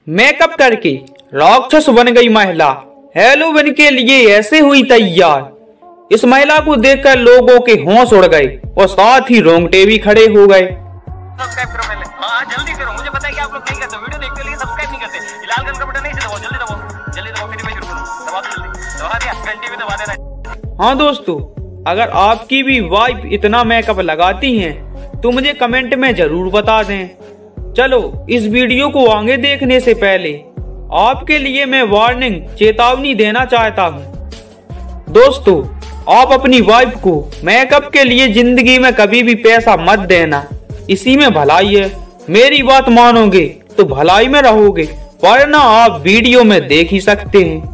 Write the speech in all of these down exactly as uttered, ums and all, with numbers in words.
Makeup करके राक्षस बन गई महिला हैलोवीन के लिए ऐसे हुई तैयार। इस महिला को देखकर लोगों के होश उड़ गए और साथ ही रोंगटे भी खड़े हो गए। सब्सक्राइब करो पहले। हाँ जल्दी करो, मुझे पता है कि आप लोग नहीं करते, वीडियो देखते लेकिन सब्सक्राइब नहीं करते। लाल कलर का बटन नहीं दबाओ, जल्दी दबाओ, जल्दी दबाओ, फिर मैं शुरू करूं। दबा दो जल्दी, दबा दिया, घंटी भी दबा देना। हाँ दोस्तों, अगर आपकी भी वाइफ इतना मेकअप लगाती हैं तो मुझे कमेंट में जरूर बता दें। चलो इस वीडियो को आगे देखने से पहले आपके लिए मैं वार्निंग चेतावनी देना चाहता हूँ। दोस्तों, आप अपनी वाइफ को मेकअप के लिए जिंदगी में कभी भी पैसा मत देना, इसी में भलाई है। मेरी बात मानोगे तो भलाई में रहोगे, वरना आप वीडियो में देख ही सकते हैं।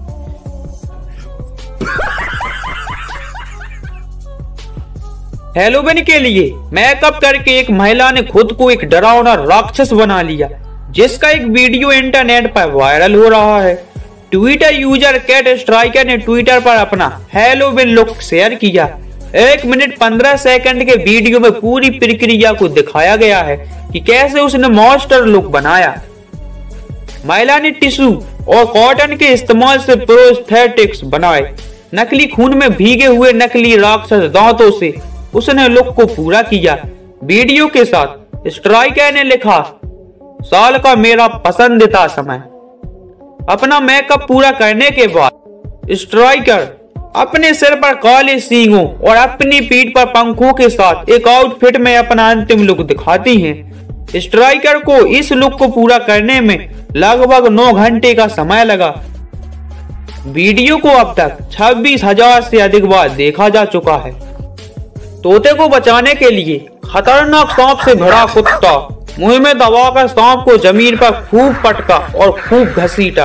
हैलोवीन के लिए मेकअप करके एक महिला ने खुद को एक डरावना राक्षस बना लिया, जिसका एक वीडियो इंटरनेट पर वायरल हो रहा है। ट्विटर यूजर कैट स्ट्राइकर ने ट्विटर पर अपना हैलोवीन लुक शेयर किया। एक मिनट पंद्रह सेकंड के वीडियो में पूरी प्रक्रिया को दिखाया गया है कि कैसे उसने मॉन्स्टर लुक बनाया। महिला ने टिश्यू और कॉटन के इस्तेमाल से प्रोस्थेटिक्स बनाए। नकली खून में भीगे हुए नकली राक्षस दांतों से उसने लुक को पूरा किया। वीडियो के साथ स्ट्राइकर ने लिखा, साल का मेरा पसंदीदा समय। अपना मेकअप पूरा करने के बाद स्ट्राइकर अपने सिर पर काले सींगों और अपनी पीठ पर पंखों के साथ एक आउटफिट में अपना अंतिम लुक दिखाती हैं। स्ट्राइकर को इस लुक को पूरा करने में लगभग नौ घंटे का समय लगा। वीडियो को अब तक छब्बीस हजार से अधिक बार देखा जा चुका है। तोते को बचाने के लिए खतरनाक सांप से भरा कुत्ता मुंह में दबाकर सांप को जमीन पर खूब पटका और खूब घसीटा।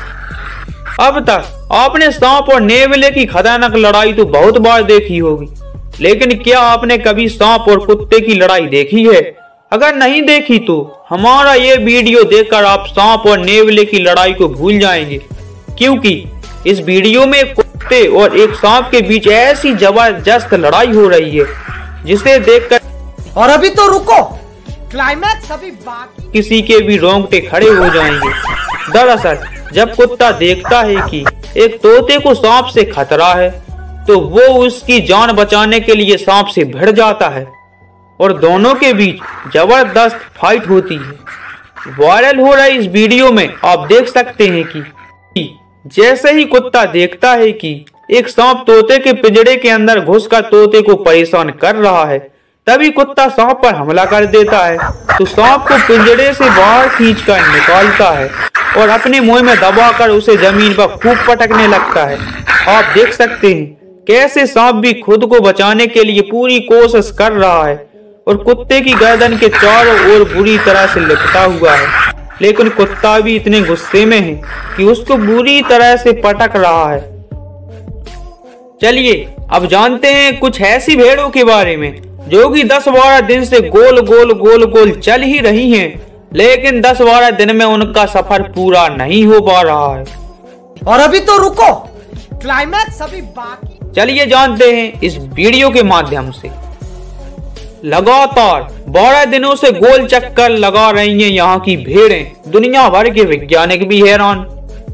अब तक आपने सांप और नेवले की खतरनाक लड़ाई तो बहुत बार देखी होगी, लेकिन क्या आपने कभी सांप और कुत्ते की लड़ाई देखी है? अगर नहीं देखी तो हमारा ये वीडियो देखकर आप सांप और नेवले की लड़ाई को भूल जाएंगे, क्योंकि इस वीडियो में कुत्ते और एक सांप के बीच ऐसी जबरदस्त लड़ाई हो रही है जिसे देखकर और अभी तो रुको, क्लाइमैक्स अभी बाकी। किसी के भी रोंगटे खड़े हो जाएंगे। दरअसल जब कुत्ता देखता है कि एक तोते को सांप से खतरा है तो वो उसकी जान बचाने के लिए सांप से भिड़ जाता है और दोनों के बीच जबरदस्त फाइट होती है। वायरल हो रही इस वीडियो में आप देख सकते हैं कि जैसे ही कुत्ता देखता है कि एक सांप तोते के पिंजरे के अंदर घुसकर तोते को परेशान कर रहा है, तभी कुत्ता सांप पर हमला कर देता है। तो सांप को पिंजरे से बाहर खींचकर निकालता है और अपने मुंह में दबाकर उसे जमीन पर खूब पटकने लगता है। आप देख सकते हैं कैसे सांप भी खुद को बचाने के लिए पूरी कोशिश कर रहा है और कुत्ते की गर्दन के चारों ओर बुरी तरह से लिपटा हुआ है, लेकिन कुत्ता भी इतने गुस्से में है कि उसको बुरी तरह से पटक रहा है। चलिए अब जानते हैं कुछ ऐसी भेड़ों के बारे में जो कि दस बारह दिन से गोल गोल गोल गोल चल ही रही हैं, लेकिन दस बारह दिन में उनका सफर पूरा नहीं हो पा रहा है। और अभी तो रुको, क्लाइमैक्स अभी बाकी। चलिए जानते हैं इस वीडियो के माध्यम से। लगातार बारह दिनों से गोल चक्कर लगा रही हैं यहाँ की भेड़ें। दुनिया भर के वैज्ञानिक भी हैरान।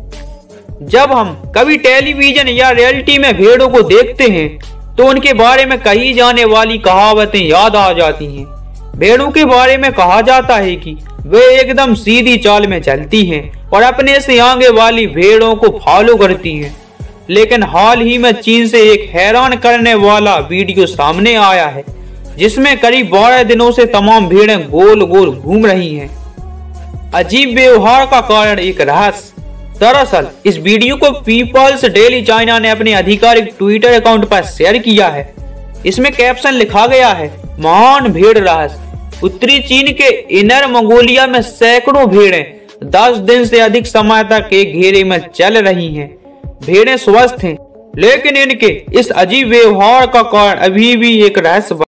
जब हम कभी टेलीविजन या रियलिटी में भेड़ों को देखते हैं तो उनके बारे में कही जाने वाली कहावतें याद आ जाती हैं। भेड़ों के बारे में कहा जाता है कि वे एकदम सीधी चाल में चलती हैं और अपने से आगे वाली भेड़ों को फॉलो करती हैं। लेकिन हाल ही में चीन से एक हैरान करने वाला वीडियो सामने आया है, जिसमें करीब बारह दिनों से तमाम भेड़ें गोल गोल घूम रही हैं। अजीब व्यवहार का कारण एक रहस्य। दरअसल इस वीडियो को पीपल्स डेली चाइना ने अपने आधिकारिक ट्विटर अकाउंट पर शेयर किया है। इसमें कैप्शन लिखा गया है, महान भेड़ रहस्य। उत्तरी चीन के इनर मंगोलिया में सैकड़ों भेड़ें दस दिन से अधिक समय तक एक घेरे में चल रही हैं। भेड़ें स्वस्थ हैं, लेकिन इनके इस अजीब व्यवहार का कारण अभी भी एक रहस्य